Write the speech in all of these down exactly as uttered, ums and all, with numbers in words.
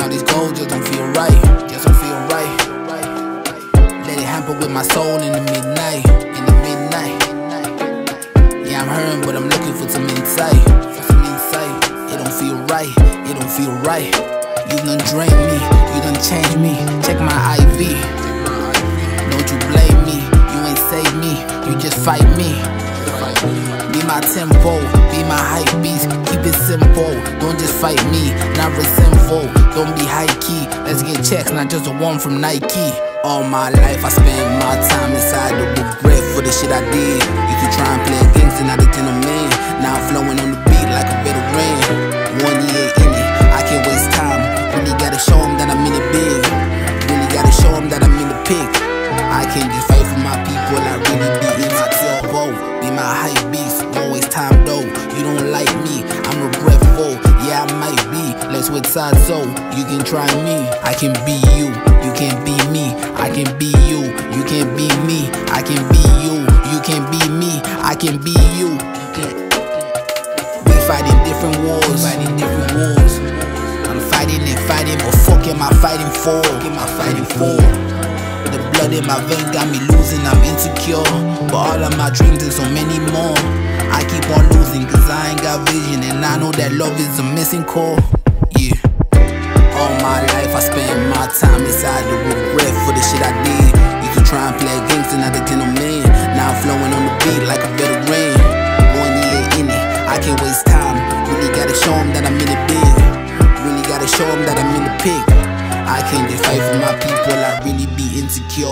all these goals just don't feel right, just don't feel right. Let it happen with my soul in the midnight, in the midnight. Yeah, I'm hurting, but I'm looking for some insight, for some insight. It don't feel right, it don't feel right. You done drain me, you done change me. Check my I V. Don't you blame me, you ain't save me, you just fight me. Be my tempo, be my hype beast, keep it simple. Don't just fight me, not resentful. Don't be high key, let's get checks, not just a one from Nike. All my life I spent my time inside the regret for the shit I did. Used to try and play against it, not a gentleman. Now I'm flowing on the beat like a veteran. One year in it, I can't waste time. Really gotta show them that I'm in it big. Really gotta show them that I'm in the pick. I can't just fight for my people, I really be in my turbo. Be my hype beast, won't waste time though. You don't like me, I'm regretful. Yeah, I might be, let's switch sides so you can try me. I can be you, you can't be me. I can be you, you can't be me. I can be you, you can't be me. I can be you. We fighting different wars, fighting different wars. I'm fighting and fighting, but fuck am I fighting for? Fuck am I fighting for? The blood in my veins got me losing, I'm insecure. But all of my dreams and so many more. I keep on losing cause I ain't got vision, and I know that love is a missing core. Yeah. All my life I spent my time inside the regret for the shit I did. Used to try and play against it, not a gentleman. Now I'm flowing on the beat like a veteran. One year in it, I can't waste time. Really gotta show them that I'm in it big. Really gotta show them that I'm in the pick. I can't just fight for my people, I really be insecure.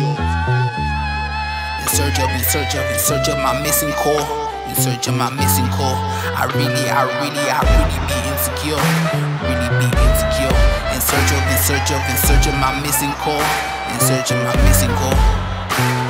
In search of, in search of, in search of my missing core. In search of my missing core. I really, I really, I really be insecure. Really be insecure. In search of, in search of, in search of my missing core. In search of my missing core.